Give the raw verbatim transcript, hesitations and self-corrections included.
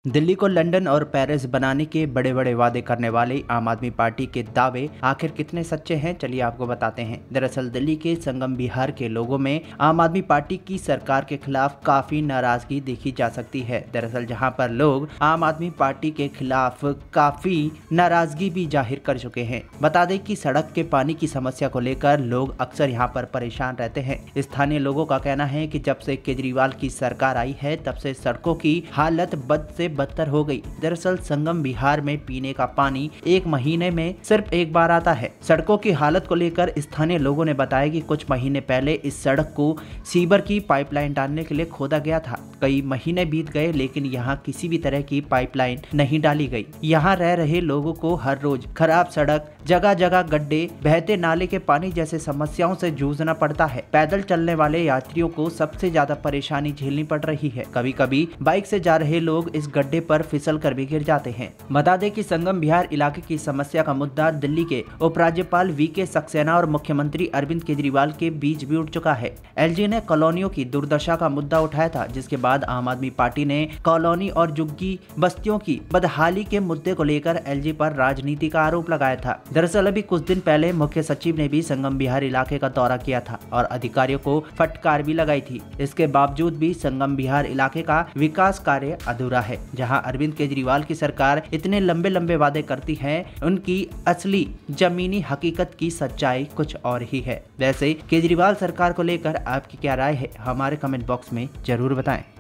दिल्ली को लंदन और पेरिस बनाने के बड़े बड़े वादे करने वाले आम आदमी पार्टी के दावे आखिर कितने सच्चे हैं, चलिए आपको बताते हैं। दरअसल दिल्ली के संगम विहार के लोगों में आम आदमी पार्टी की सरकार के खिलाफ काफी नाराजगी देखी जा सकती है। दरअसल जहां पर लोग आम आदमी पार्टी के खिलाफ काफी नाराजगी भी जाहिर कर चुके हैं। बता दें कि सड़क के पानी की समस्या को लेकर लोग अक्सर यहां पर परेशान रहते हैं। स्थानीय लोगों का कहना है कि जब से केजरीवाल की सरकार आई है तब से सड़कों की हालत बद से बदतर हो गई। दरअसल संगम विहार में पीने का पानी एक महीने में सिर्फ एक बार आता है। सड़कों की हालत को लेकर स्थानीय लोगों ने बताया कि कुछ महीने पहले इस सड़क को सीवर की पाइपलाइन डालने के लिए खोदा गया था। कई महीने बीत गए लेकिन यहाँ किसी भी तरह की पाइपलाइन नहीं डाली गई। यहाँ रह रहे लोगों को हर रोज खराब सड़क, जगह जगह गड्ढे, बहते नाले के पानी जैसे समस्याओं से जूझना पड़ता है। पैदल चलने वाले यात्रियों को सबसे ज्यादा परेशानी झेलनी पड़ रही है। कभी कभी बाइक से जा रहे लोग इस गड्ढे पर फिसल कर भी गिर जाते हैं। बता दें कि संगम विहार इलाके की समस्या का मुद्दा दिल्ली के उपराज्यपाल वी के सक्सेना और मुख्यमंत्री अरविंद केजरीवाल के बीच भी उठ चुका है। एलजी ने कॉलोनियों की दुर्दशा का मुद्दा उठाया था, जिसके बाद आम आदमी पार्टी ने कॉलोनी और झुग्गी बस्तियों की बदहाली के मुद्दे को लेकर एलजी पर राजनीति का आरोप लगाया था। दरअसल अभी कुछ दिन पहले मुख्य सचिव ने भी संगम विहार इलाके का दौरा किया था और अधिकारियों को फटकार भी लगाई थी। इसके बावजूद भी संगम विहार इलाके का विकास कार्य अधूरा है। जहां अरविंद केजरीवाल की सरकार इतने लंबे लंबे वादे करती है, उनकी असली जमीनी हकीकत की सच्चाई कुछ और ही है। वैसे केजरीवाल सरकार को लेकर आपकी क्या राय है, हमारे कमेंट बॉक्स में जरूर बताएं।